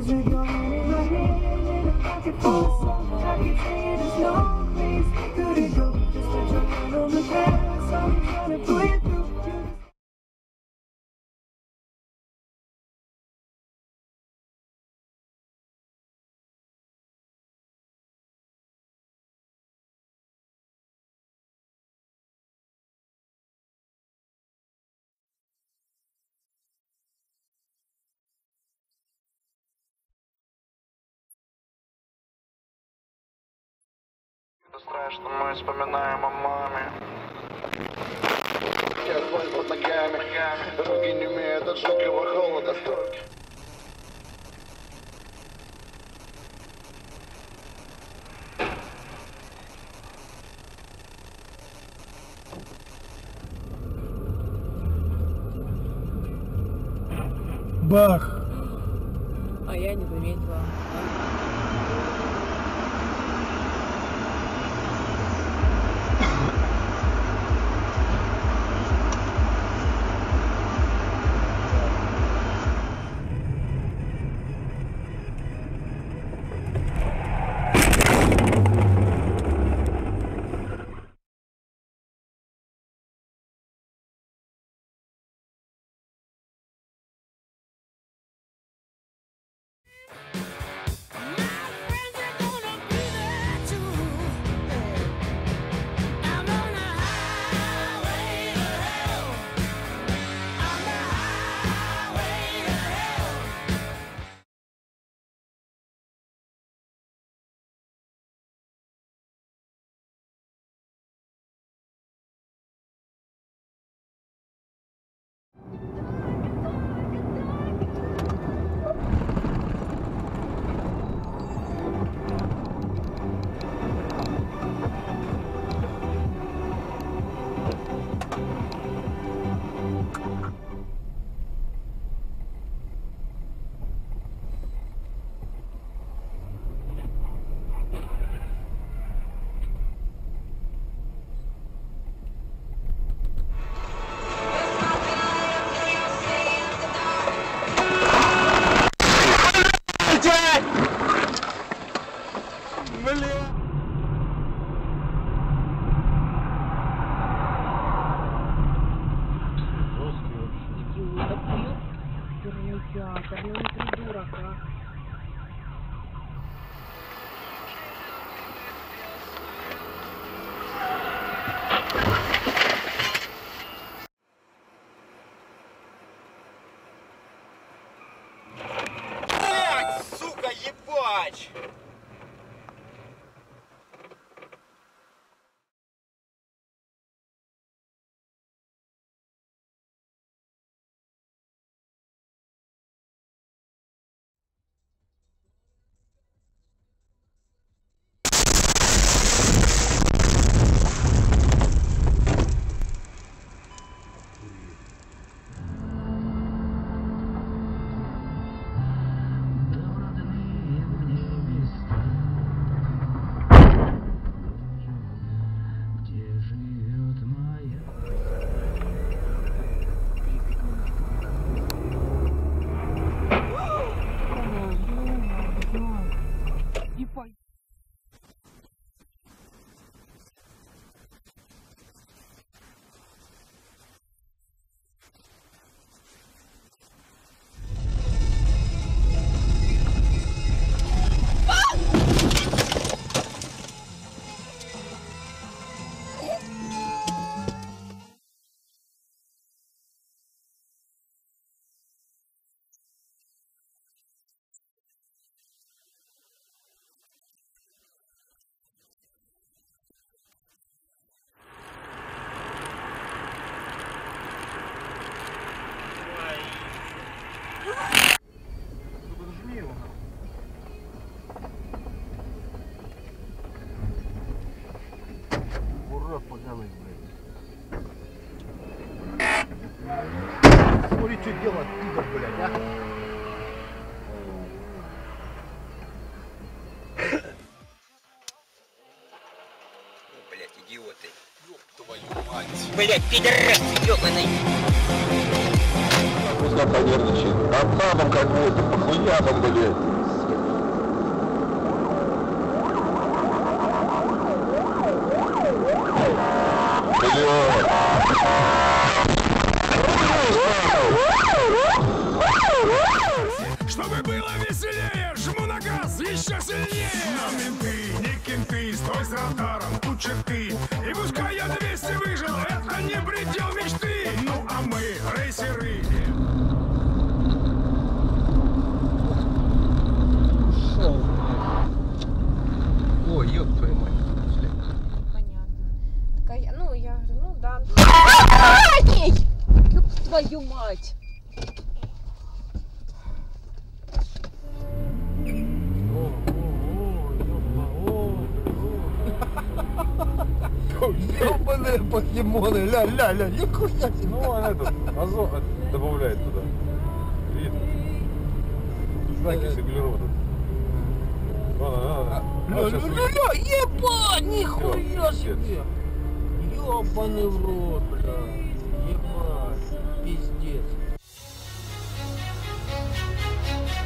Hold your hand in my hand in a pocket full of song. I keep saying there's no place good to go. Just put your hand on the past. I'm trying to pull you through. Страшно, мы вспоминаем о маме. Асфальт под ногами, руки не имеют от жуткого холода. Бах! А я не заметила. Придурок, а. Сука, ебач! Поганый, блядь. Смотри, что делать, пидор, блядь, а? Блять, идиоты. Ёб твою мать. Блять, пидорасы, ёбаный. Пусть понервничает. Там как будто, похуя там, блядь. еще сильнее. Но менты, не кенты, стой с радаром, у черты. И пускай я 200 выжил, это не предел мечты. Ну а мы рейсеры. Шел. Ой, ёб твою мать. Понятно. Такая, ну, я говорю, ну да. Ёб твою мать. Ёбаные покемоны, ля-ля-ля, нихуя себе. Ну, он этот, азот добавляет туда. Видно. Знаки сиглерода. Ля-ля-ля, ебать, нихуя Всё, себе. Ёбаный в рот, бля. Ебать, пиздец.